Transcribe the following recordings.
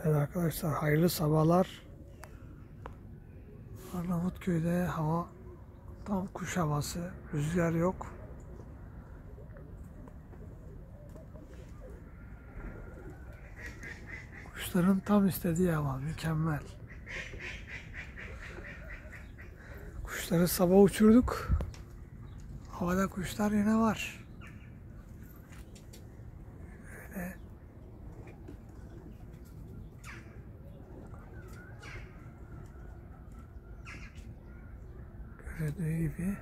Evet arkadaşlar, hayırlı sabahlar. Arnavutköy'de hava tam kuş havası, rüzgar yok. Kuşların tam istediği hava, mükemmel. Kuşları sabah uçurduk. Havada kuşlar yine var. Böyle görüldüğü gibi.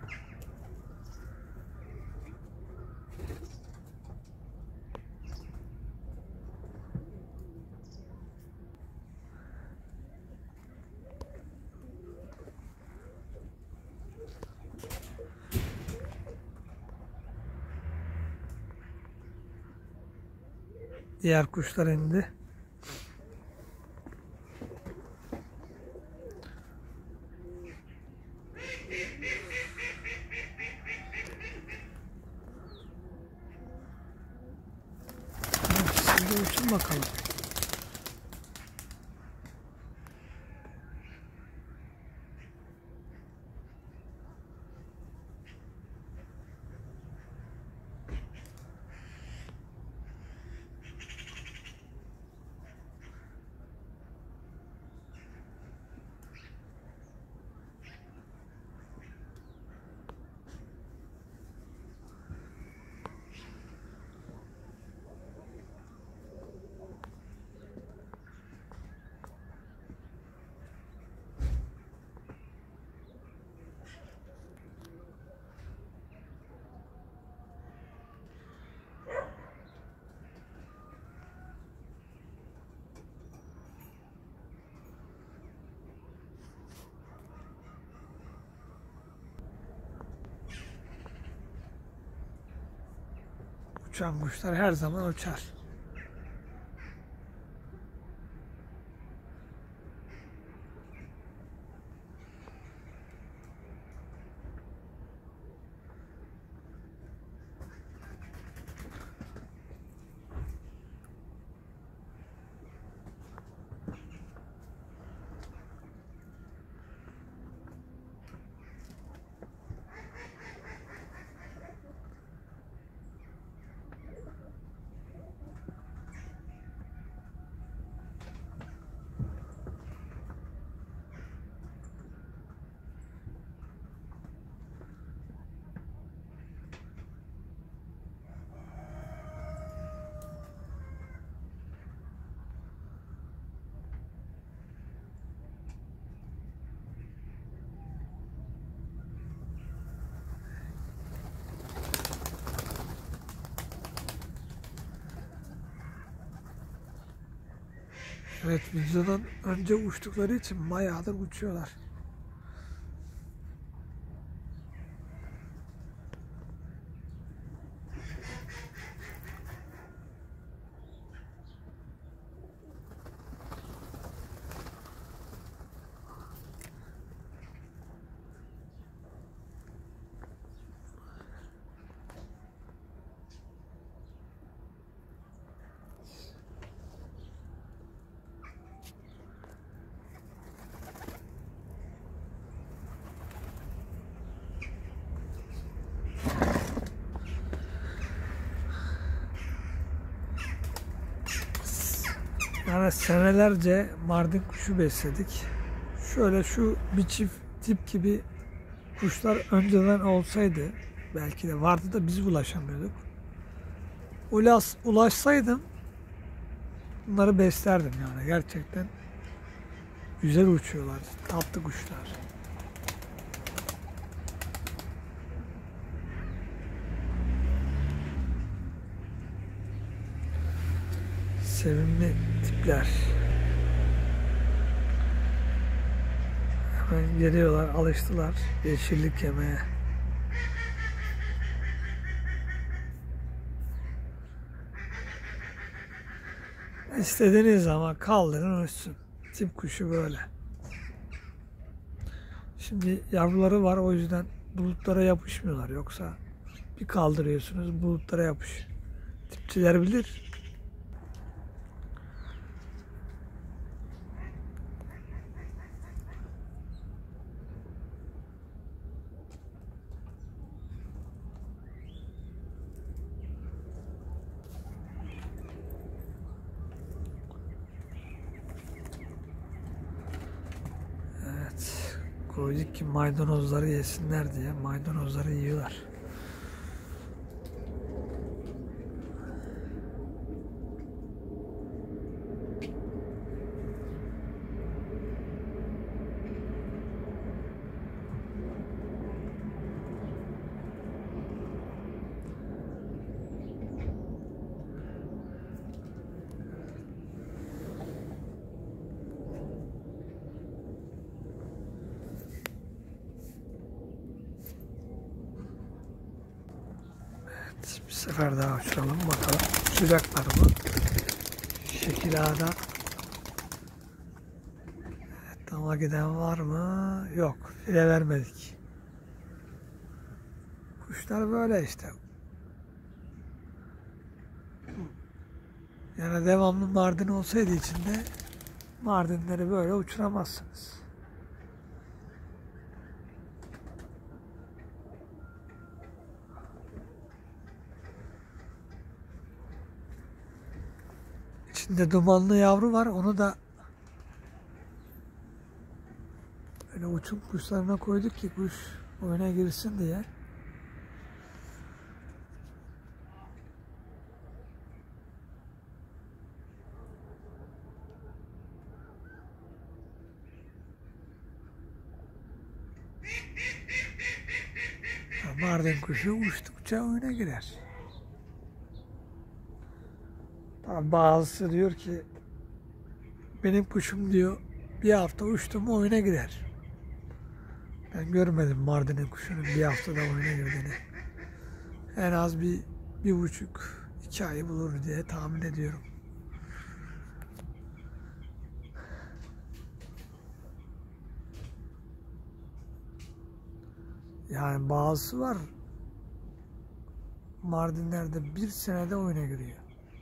Diğer kuşlar indi. Şimdi uçun bakalım. Uçan kuşlar her zaman uçar. Evet, videodan önce uçtukları için bayağıdır uçuyorlar. Yani senelerce Mardin kuşu besledik. Şöyle şu bir çift tip gibi kuşlar önceden olsaydı, belki de vardı da biz ulaşamıyorduk. Ulaşsaydım bunları beslerdim yani, gerçekten güzel uçuyorlar, tatlı kuşlar. Sevimli tipler. Hemen geliyorlar, alıştılar yeşillik yemeye. İstediğiniz zaman kaldırın uçsun. Tip kuşu böyle. Şimdi yavruları var, o yüzden bulutlara yapışmıyorlar. Yoksa bir kaldırıyorsunuz, bulutlara yapış. Tipçiler bilir. koyduk ki maydanozları yesinler diye. Maydanozları yiyorlar. Bir sefer daha uçuralım bakalım. Uçacaklar mı? Şekil A'da. Evet, dama giden var mı? Yok. File vermedik. Kuşlar böyle işte. Yani devamlı Mardin olsaydı içinde Mardinleri böyle uçuramazsınız. İçinde dumanlı yavru var. Onu da böyle uçum kuşlarına koyduk ki kuş oyuna girsin diye. Mardin kuşu uçtukça oyuna girer. Tabii bazısı diyor ki benim kuşum diyor bir hafta uçtu mu oyuna girer. Ben görmedim Mardin'in kuşunun bir haftada oyuna girdiğini. En az bir buçuk, 2 ayı bulur diye tahmin ediyorum. Yani bazısı var Mardinler'de 1 senede oyuna giriyor.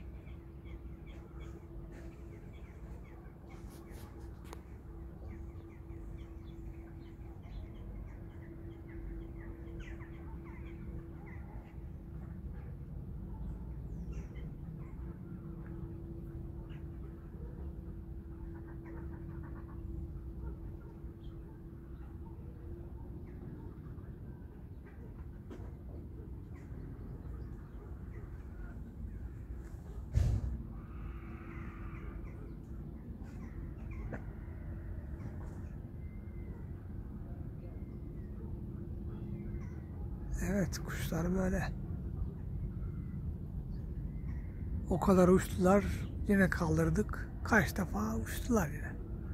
Evet, kuşlar böyle. O kadar uçtular, yine kaldırdık. Kaç defa uçtular yine.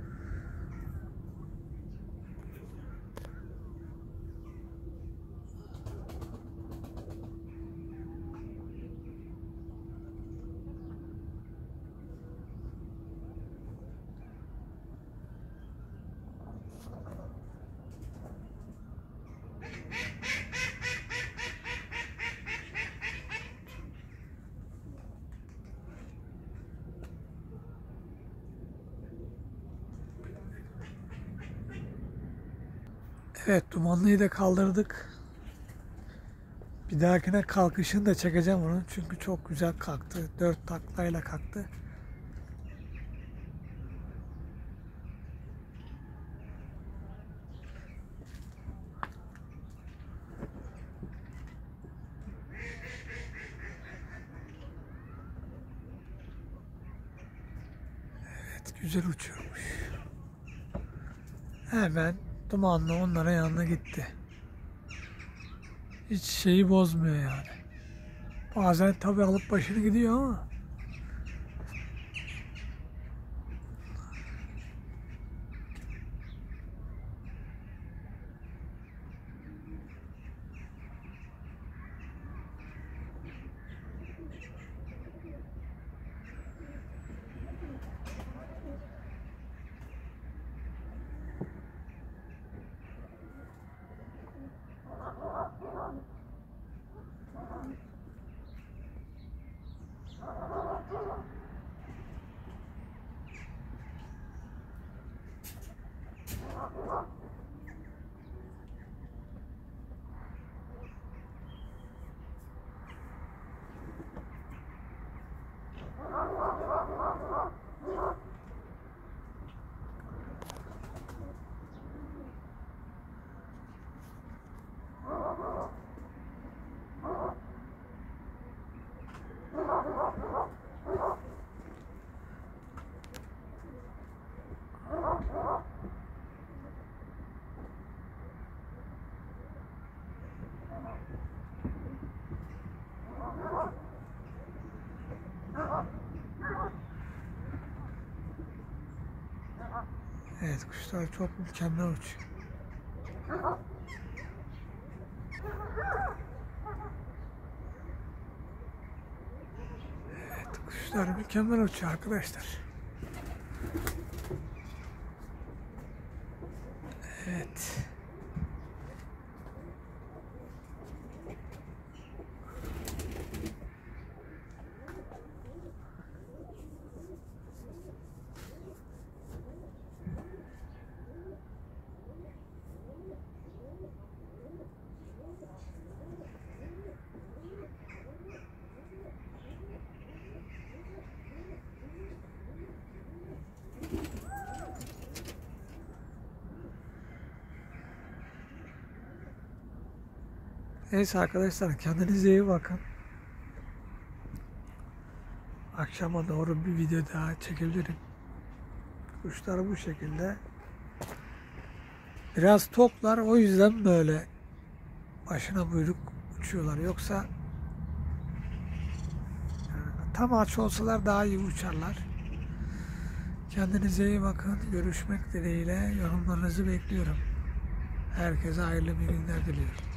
Evet, dumanlıyı da kaldırdık. Bir dahakine kalkışını da çekeceğim onu. Çünkü çok güzel kalktı. 4 taklayla kalktı. Evet, güzel uçuyormuş. Hemen dumanlı onlara yanına gitti. Hiç şeyi bozmuyor yani. Bazen tabii alıp başını gidiyor ama Evet, kuşlar çok mükemmel uçuyor. Evet, kuşlar mükemmel uçuyor arkadaşlar. Evet. Neyse arkadaşlar, kendinize iyi bakın. Akşama doğru bir video daha çekebilirim. Kuşlar bu şekilde. Biraz toklar, o yüzden böyle başına buyruk uçuyorlar. Yoksa yani tam aç olsalar daha iyi uçarlar. Kendinize iyi bakın. Görüşmek dileğiyle. Yorumlarınızı bekliyorum. Herkese hayırlı bir günler diliyorum.